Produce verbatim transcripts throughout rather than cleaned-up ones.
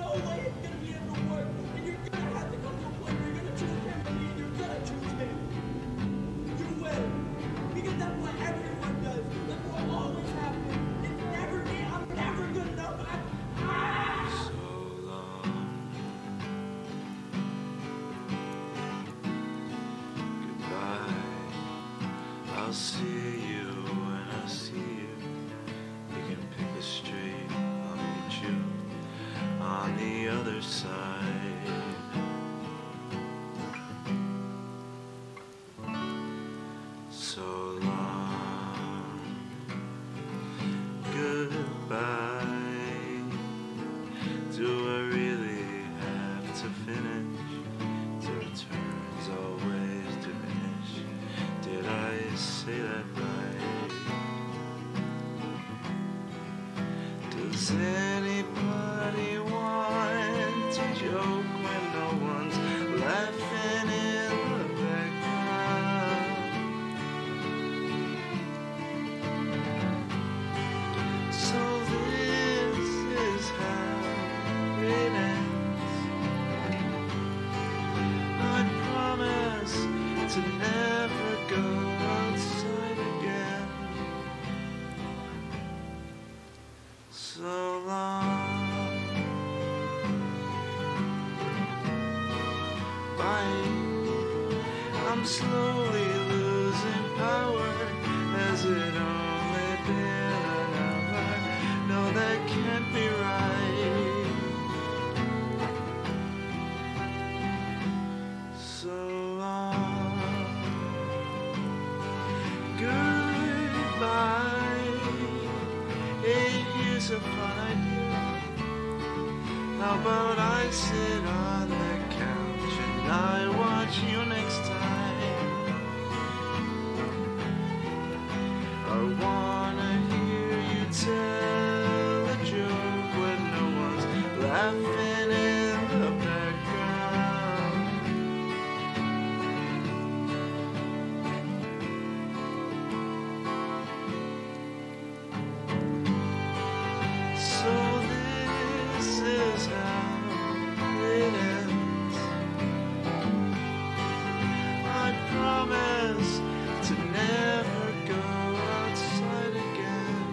no way it's gonna be able to work, and you're gonna have to come to a point where you're gonna choose him, and you're gonna choose him. You will, because that's what everyone does. That's what always happens. It's never me. I'm never good enough. I, ah! So long. Goodbye. I'll see you when I see you. You can pick a street, I'll meet you on the other side. So long. Goodbye. Do I really have to finish? The returns always diminish. Did I say that right? Does anybody want to joke when no one's laughing in the background? So this is how it ends. I promise to never go outside again. So long. Bye. I'm slowly losing power. Has it only been an hour? No, that can't be right. So long. Goodbye. Hey, here's a fun idea. How about I sit on the couch and I watch you next time? I wanna hear you tell a joke when no one's laughing in the background. So this is how it ends. I promise to never go outside again.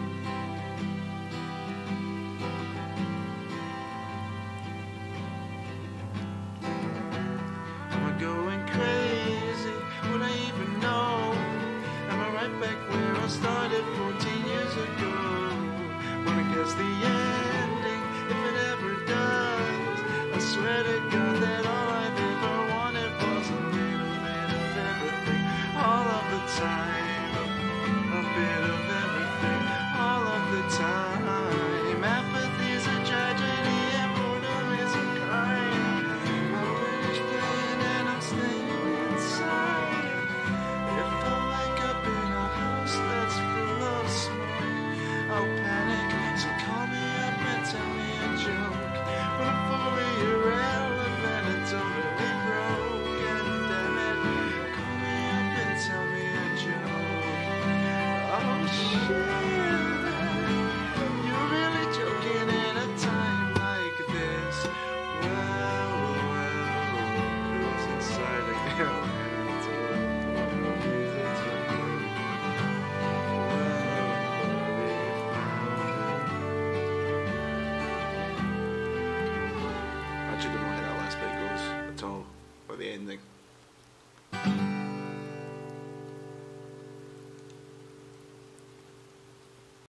Am I going crazy? Would I even know? Am I right back where I started fourteen years ago? Wanna guess the ending, if it ever does. I swear to God that all I've ever wanted was a little bit of everything, all of the time. A bit of everything, all of the time. Apathy's a tragedy and boredom is a crime. I'm British pain and I'm staying inside. If I wake up in a house that's full of smoke, I'll panic, so call me up and tell me a joke. When I'm fully irrelevant and totally broken, damn it, call me up and tell me a joke. Oh shit, you're really joking in a time like this. Well, well, who's inside again? Actually don't know how that last bit goes at all, or the ending.